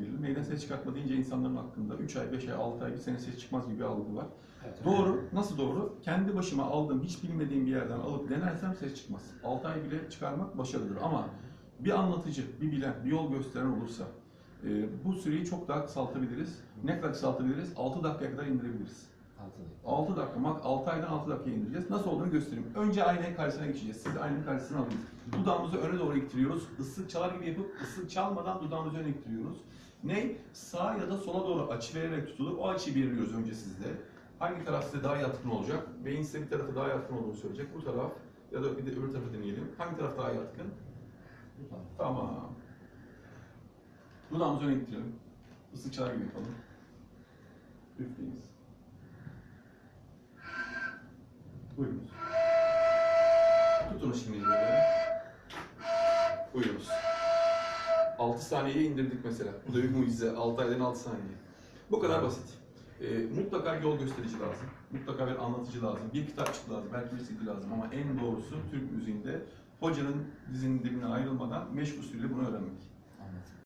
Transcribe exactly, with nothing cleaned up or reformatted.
bilir. Neyden ses çıkartma deyince insanların aklında üç ay, beş ay, altı ay, bir sene ses çıkmaz gibi bir algı var. Evet, Doğru. Nasıl doğru? Kendi başıma aldığım, hiç bilmediğim bir yerden alıp denersem ses çıkmaz. altı ay bile çıkarmak başarılıdır ama bir anlatıcı, bir bilen, bir yol gösteren olursa e, bu süreyi çok daha kısaltabiliriz. Ne kadar kısaltabiliriz? altı dakikaya kadar indirebiliriz. altı dakika, bak altı aydan altı dakikaya indireceğiz. Nasıl olduğunu göstereyim. Önce aynanın karşısına geçeceğiz. Siz aynanın karşısına alın. Dudağımızı öne doğru ittiriyoruz. Islık çalar gibi yapıp ıslık çalmadan dudağımızı öne ittiriyoruz. Ne? Sağ ya da sola doğru açı vererek tutulur. O açıyı belirliyoruz önce sizde. Hangi taraf size daha yatkın olacak? Beyin size bir tarafı daha yatkın olduğunu söyleyecek. Bu taraf ya da bir de öbür tarafı deneyelim. Hangi taraf daha yatkın? Tamam. Dudağımızı öne ittirelim. Islık çalar gibi yapalım. Üfleyiniz. Buyurunuz. Tutun şimdi böyle. Buyurunuz. altı saniyeye indirdik mesela. Bu da bir mucize. altı aydan altı saniye. Bu kadar basit. Ee, mutlaka yol gösterici lazım. Mutlaka bir anlatıcı lazım. Bir kitapçık lazım. Belki bir C D lazım ama en doğrusu Türk müziğinde hocanın dizinin dibine ayrılmadan meşk usulüyle bunu öğrenmek.